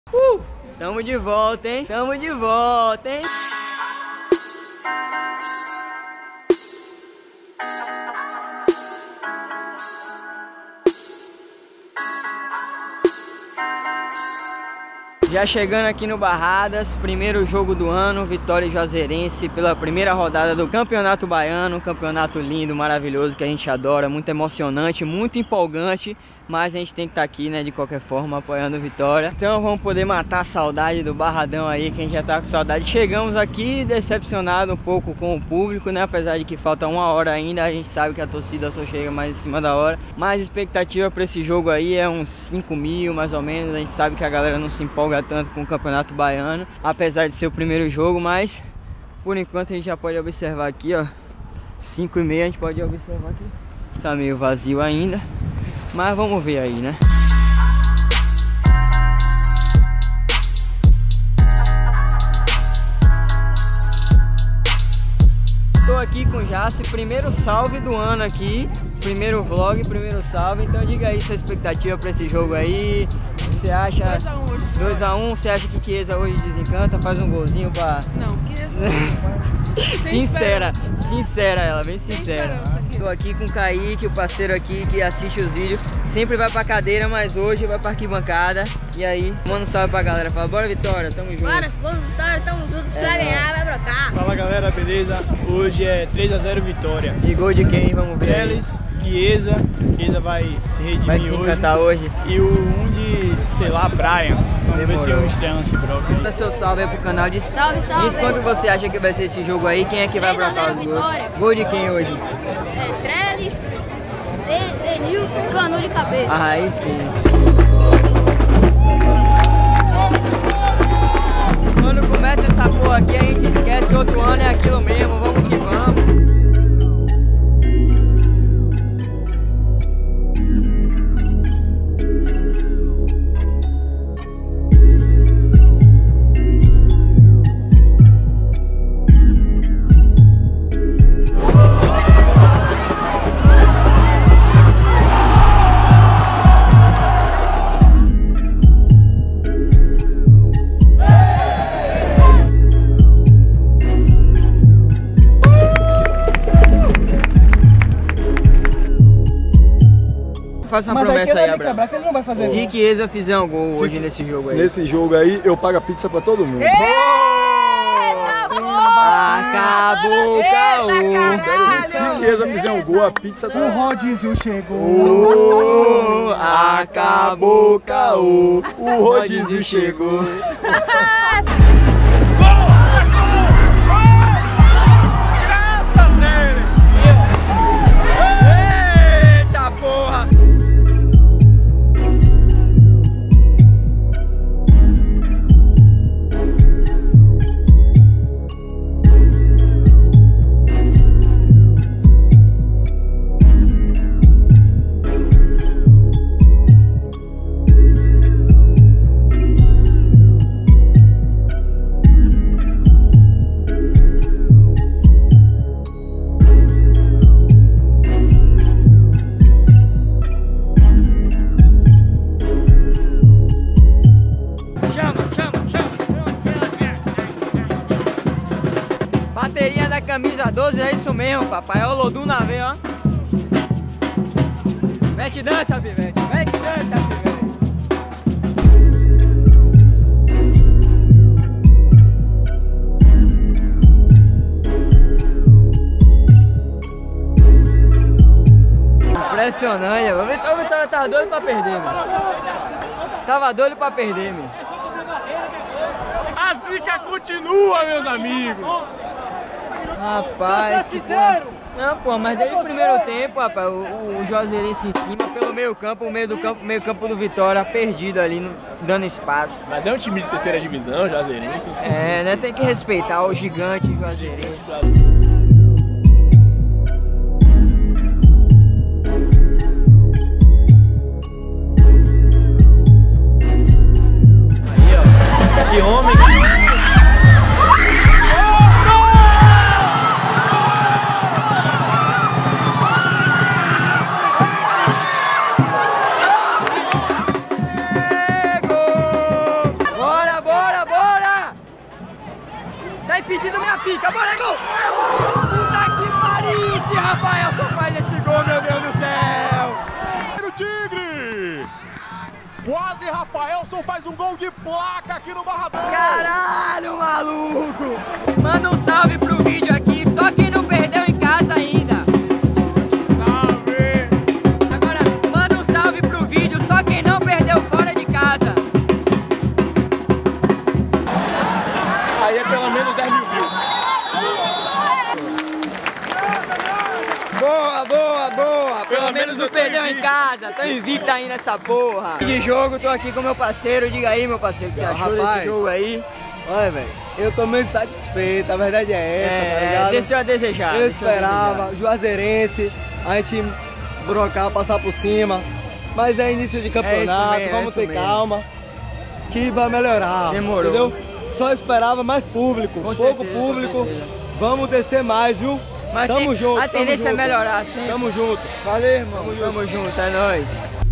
Tamo de volta, hein? Tamo de volta, hein? Já chegando aqui no Barradas, primeiro jogo do ano, Vitória e Juazeirense pela primeira rodada do Campeonato Baiano, um campeonato lindo, maravilhoso, que a gente adora, muito emocionante, muito empolgante, mas a gente tem que estar aqui, né, de qualquer forma, apoiando o Vitória. Então vamos poder matar a saudade do Barradão aí, que a gente já tá com saudade. Chegamos aqui decepcionado um pouco com o público, né, apesar de que falta 1 hora ainda, a gente sabe que a torcida só chega mais em cima da hora, mas a expectativa para esse jogo aí é uns 5 mil, mais ou menos. A gente sabe que a galera não se empolga tanto com o Campeonato Baiano, apesar de ser o primeiro jogo, mas por enquanto a gente já pode observar aqui, ó, 5h30 a gente pode observar aqui, tá meio vazio ainda, mas vamos ver aí, né? Tô aqui com o Jace, primeiro salve do ano aqui, primeiro vlog, primeiro salve, então diga aí sua expectativa para esse jogo aí. Você acha 2x1, você acha que Chiesa hoje desencanta, faz um golzinho pra... Não, Chiesa... sincera ela, bem sincera. Tô aqui com o Kaique, o parceiro aqui que assiste os vídeos, sempre vai pra cadeira, mas hoje vai pra arquibancada. E aí, manda um salve pra galera, fala, bora Vitória, tamo junto. Bora, vamos Vitória, tamo junto, vai ganhar, vai brocar. Fala galera, beleza? Hoje é 3x0 Vitória. E gol de quem? Vamos ver. Trellis, Chiesa vai se redimir vai se encantar hoje. E o de, sei lá, Brian. Vamos ver se eu estreio nesse broco. Manda seu salve aí pro canal. Diz quanto você acha que vai ser esse jogo aí, quem é que vai brocar os gols? Gol de quem hoje? Trellis, Denilson, Canu de cabeça. Ah, aí sim. Quando começa essa porra aqui, a gente esquece, outro ano é aquilo mesmo, vamos que vamos. Faça uma promessa aí, Abraão. Que ele não vai fazer se Chiesa fizer um gol hoje nesse jogo aí. Nesse jogo aí, eu pago a pizza pra todo mundo. Acabou o caô. Se Chiesa fizer um gol, a pizza tá... O rodízio chegou. Acabou o caô. O rodízio chegou. Bateria da camisa 12, é isso mesmo, papai. É o Lodum na veia, ó. Mete dança, Pivete. Mete dança, Pivete. Impressionante. O Vitória tava doido pra perder, mano. Tava doido pra perder, meu. A zica continua, meus amigos. Rapaz, que porra. Não, pô, mas desde o primeiro tempo, rapaz, o Juazeirense em cima, pelo meio campo, o meio do campo, meio campo do Vitória, perdido ali, dando espaço. Mas é um time de terceira divisão, Juazeirense. É, né, tem que respeitar o gigante Juazeirense. Aí, ó, que homem. Tá impedindo minha pica. A bola é gol. Puta que pariu. Esse Rafael só faz esse gol, meu Deus do céu. O Tigre. Quase Rafaelson faz um gol de placa aqui no Barradão. Caralho, maluco. Manda um salve pro vídeo aqui. Só quem não perdeu em casa ainda. Salve. Agora, manda um salve pro vídeo. Só quem não perdeu fora de casa. Aí é pelo menos 10 mil views. Boa, boa, boa. Pelo menos não perdeu em casa. Tô invicto aí nessa porra. De jogo, tô aqui com meu parceiro. Diga aí, meu parceiro, o que você achou desse jogo aí? Olha, velho, eu tô meio satisfeito, a verdade é essa, tá ligado? Deixa eu a desejar. Eu esperava, Juazeirense, a gente brocar, passar por cima. Mas é início de campeonato, mesmo, vamos ter mesmo. calma, que vai melhorar. Demorou. Entendeu? Só esperava mais público, Com pouco certeza, público. com certeza. Vamos descer mais, viu? Mas Tamo junto. a tendência é melhorar, sim. Tamo junto. Valeu, irmão. Tamo junto, é nóis.